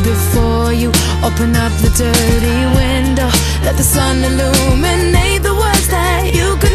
before you. Open up the dirty window, let the sun illuminate the words that you could